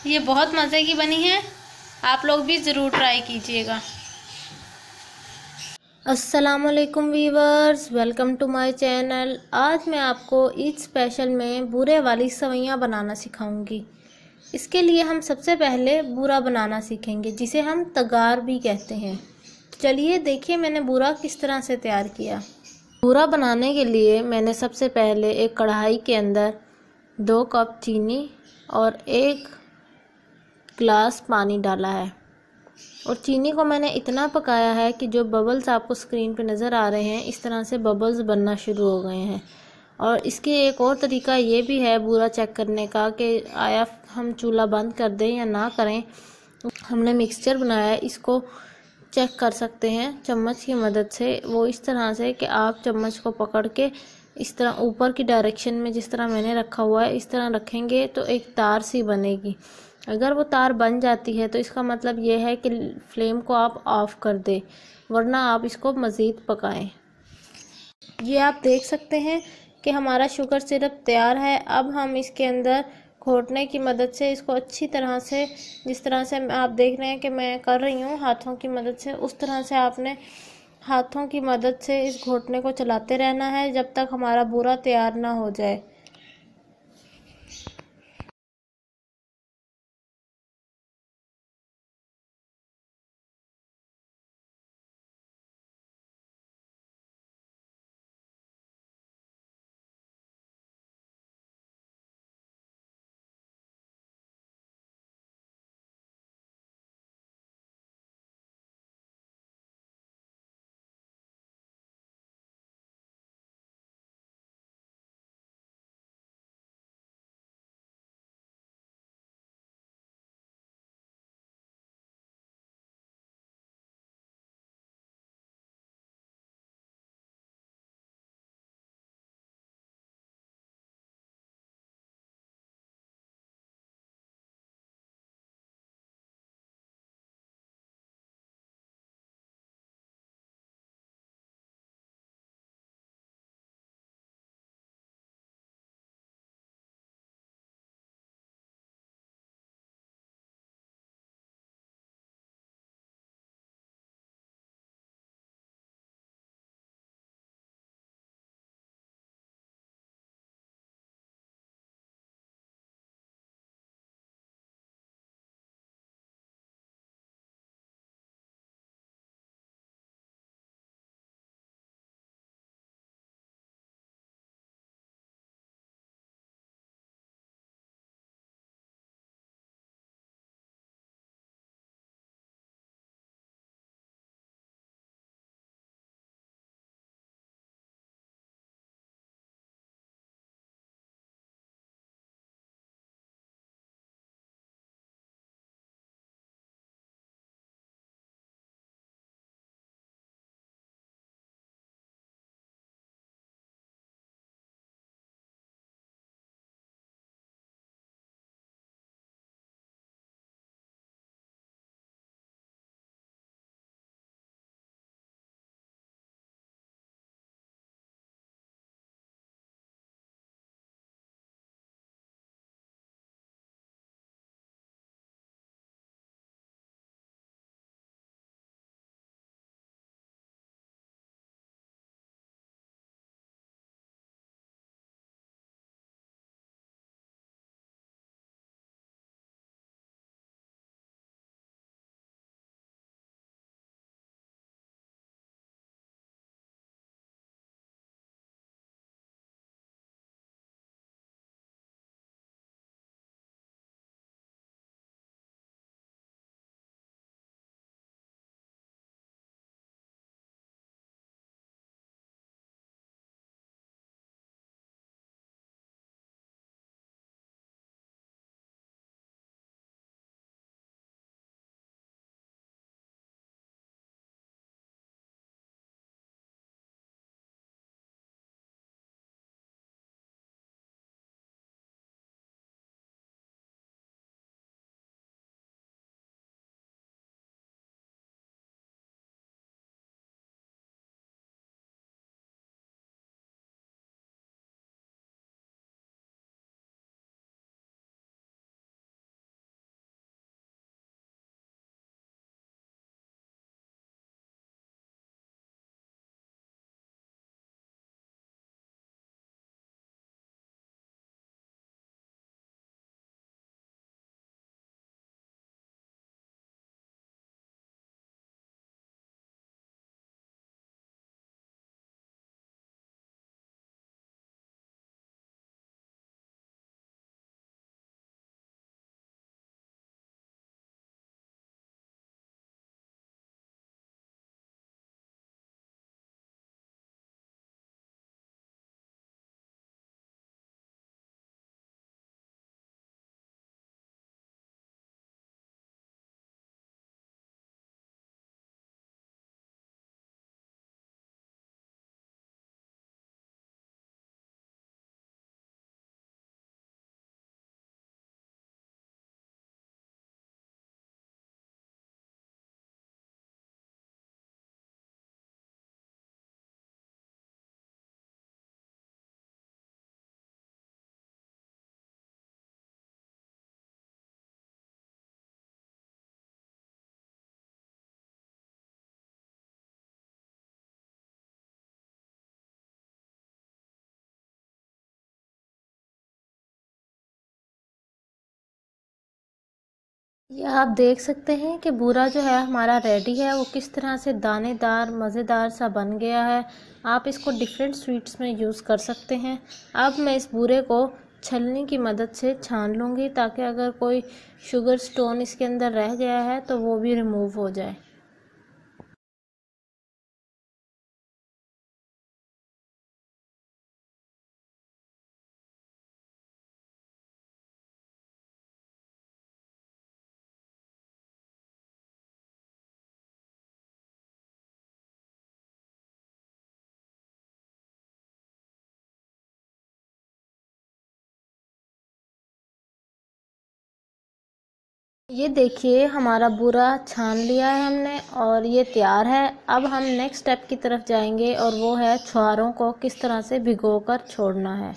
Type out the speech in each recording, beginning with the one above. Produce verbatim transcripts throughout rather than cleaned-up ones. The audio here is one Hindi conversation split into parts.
ये बहुत मज़े की बनी है, आप लोग भी ज़रूर ट्राई कीजिएगा। अस्सलाम वालेकुम viewers, welcome to my channel. आज मैं आपको ईद स्पेशल में बूरे वाली सेवइयाँ बनाना सिखाऊंगी। इसके लिए हम सबसे पहले बूरा बनाना सीखेंगे, जिसे हम तगार भी कहते हैं। चलिए देखिए मैंने बूरा किस तरह से तैयार किया। बूरा बनाने के लिए मैंने सबसे पहले एक कढ़ाई के अंदर दो कप चीनी और एक गिलास पानी डाला है और चीनी को मैंने इतना पकाया है कि जो बबल्स आपको स्क्रीन पे नज़र आ रहे हैं, इस तरह से बबल्स बनना शुरू हो गए हैं। और इसके एक और तरीका ये भी है बूरा चेक करने का कि आया हम चूल्हा बंद कर दें या ना करें। हमने मिक्सचर बनाया है, इसको चेक कर सकते हैं चम्मच की मदद से। वो इस तरह से कि आप चम्मच को पकड़ के इस तरह ऊपर की डायरेक्शन में जिस तरह मैंने रखा हुआ है, इस तरह रखेंगे तो एक तार सी बनेगी। अगर वो तार बन जाती है तो इसका मतलब ये है कि फ्लेम को आप ऑफ कर दें, वरना आप इसको मज़ीद पकाएं। ये आप देख सकते हैं कि हमारा शुगर सिरप तैयार है। अब हम इसके अंदर घोटने की मदद से इसको अच्छी तरह से, जिस तरह से आप देख रहे हैं कि मैं कर रही हूँ हाथों की मदद से, उस तरह से आपने हाथों की मदद से इस घोटने को चलाते रहना है जब तक हमारा बूरा तैयार ना हो जाए। ये आप देख सकते हैं कि बूरा जो है हमारा रेडी है, वो किस तरह से दानेदार मज़ेदार सा बन गया है। आप इसको डिफरेंट स्वीट्स में यूज़ कर सकते हैं। अब मैं इस बूरे को छलनी की मदद से छान लूँगी ताकि अगर कोई शुगर स्टोन इसके अंदर रह गया है तो वो भी रिमूव हो जाए। ये देखिए हमारा बूरा छान लिया है हमने और ये तैयार है। अब हम नेक्स्ट स्टेप की तरफ जाएंगे और वो है छुहारों को किस तरह से भिगोकर छोड़ना है।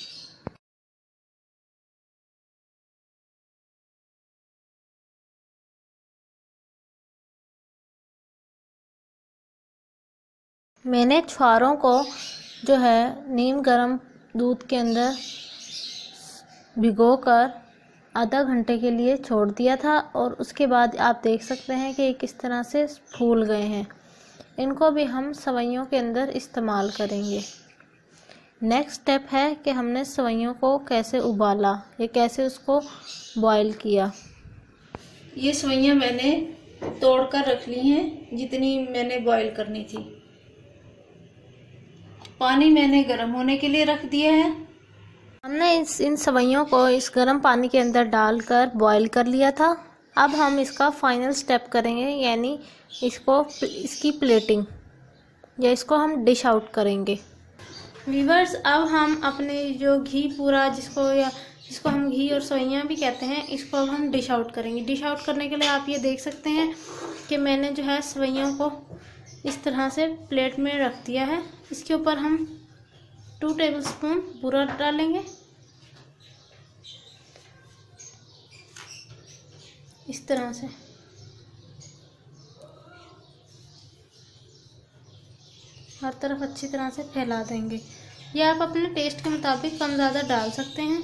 मैंने छुहारों को जो है नीम गर्म दूध के अंदर भिगोकर आधा घंटे के लिए छोड़ दिया था और उसके बाद आप देख सकते हैं कि ये किस तरह से फूल गए हैं। इनको भी हम सेवइयों के अंदर इस्तेमाल करेंगे। नेक्स्ट स्टेप है कि हमने सेवइयों को कैसे उबाला या कैसे उसको बॉईल किया। ये सेवइयां मैंने तोड़कर रख ली हैं जितनी मैंने बॉईल करनी थी। पानी मैंने गर्म होने के लिए रख दिया है। हमने इस इन सेवइयों को इस गर्म पानी के अंदर डालकर बॉईल कर लिया था। अब हम इसका फाइनल स्टेप करेंगे, यानी इसको इसकी प्लेटिंग या इसको हम डिश आउट करेंगे। व्यूअर्स, अब हम अपने जो घी पूरा जिसको या जिसको हम घी और सेवइयां भी कहते हैं, इसको अब हम डिश आउट करेंगे। डिश आउट करने के लिए आप ये देख सकते हैं कि मैंने जो है सेवइयों को इस तरह से प्लेट में रख दिया है। इसके ऊपर हम टू टेबलस्पून बूरा डालेंगे, इस तरह से। हर तरफ अच्छी तरह से फैला देंगे। ये आप अपने टेस्ट के मुताबिक कम ज़्यादा डाल सकते हैं।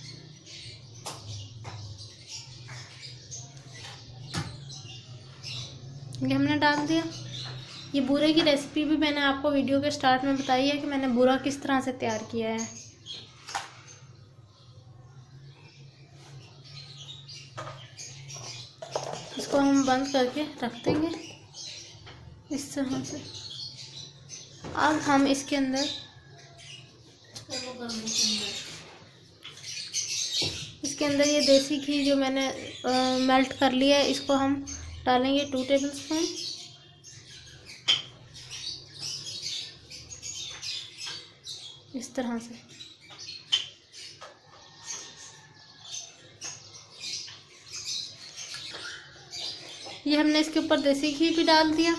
ये हमने डाल दिया। ये बूरे की रेसिपी भी मैंने आपको वीडियो के स्टार्ट में बताई है कि मैंने बूरा किस तरह से तैयार किया है। इसको हम बंद करके रख देंगे इस तरह से। अब हम इसके अंदर इसके अंदर ये देसी घी जो मैंने आ, मेल्ट कर लिया है, इसको हम डालेंगे टू टेबलस्पून। इस तरह से ये हमने इसके ऊपर देसी घी भी डाल दिया।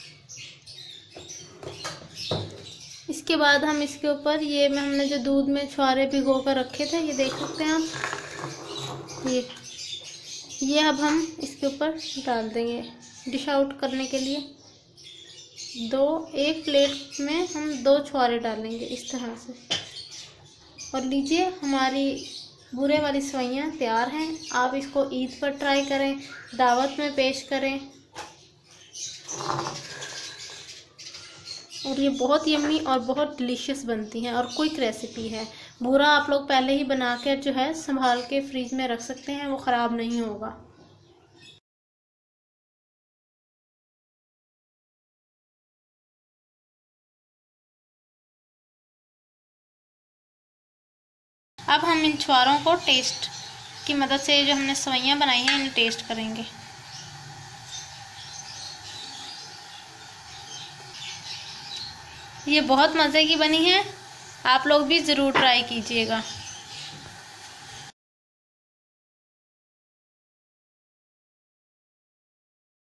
इसके बाद हम इसके ऊपर ये में हमने जो दूध में छुहारे भिगो कर रखे थे, ये देख सकते हैं आप। ये ये अब हम इसके ऊपर डाल देंगे डिश आउट करने के लिए। दो एक प्लेट में हम दो छुहारे डालेंगे इस तरह से। और लीजिए हमारी बूरे वाली सेवइयां तैयार हैं। आप इसको ईद पर ट्राई करें, दावत में पेश करें और ये बहुत यम्मी और बहुत डिलीशियस बनती हैं और क्विक रेसिपी है। बूरा आप लोग पहले ही बना कर जो है संभाल के फ्रीज में रख सकते हैं, वो ख़राब नहीं होगा। अब हम इन छुहारों को टेस्ट की मदद से जो हमने सेवइयां बनाई हैं इन्हें टेस्ट करेंगे। ये बहुत मज़े की बनी है, आप लोग भी ज़रूर ट्राई कीजिएगा।